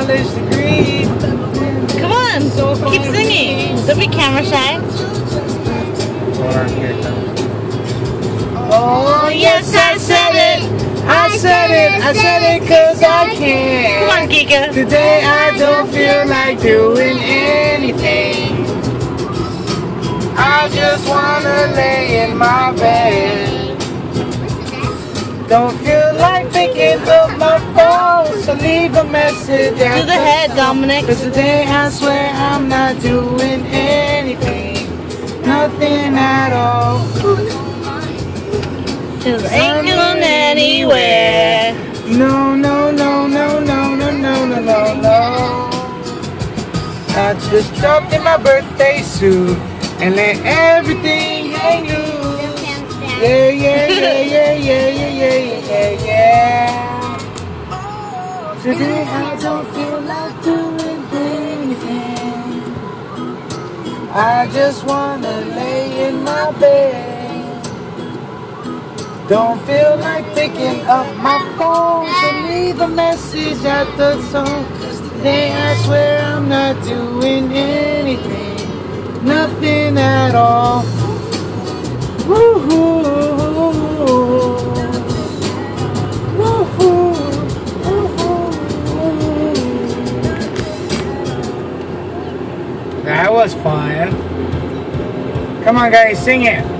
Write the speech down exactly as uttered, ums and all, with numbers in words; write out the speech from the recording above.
college degree. Come on, So keep fun. singing. Don't be camera shy. Oh yes, I said it. I said it. I said it 'cause I can. Come on, Giga. Today I don't feel like doing anything. I just wanna lay in my bed. Don't feel like picking up my phone, so leave a message. Do the head, Dominic. 'Cause today I swear I'm not doing anything. Nothing at all. Cause I ain't going anywhere. No, no, no, no, no, no, no, no, no, no. I just dropped in my birthday suit and let everything hang loose. Yeah, yeah, yeah, yeah, yeah, yeah, yeah, yeah, yeah. Today I don't feel like doing anything. I just wanna lay in my bed. Don't feel like picking up my phone, so leave a message at the tone. 'Cause today I swear I'm not doing anything, nothing at all. Woo-hoo, woo-hoo, woo-hoo. That was fun. Come on guys, sing it.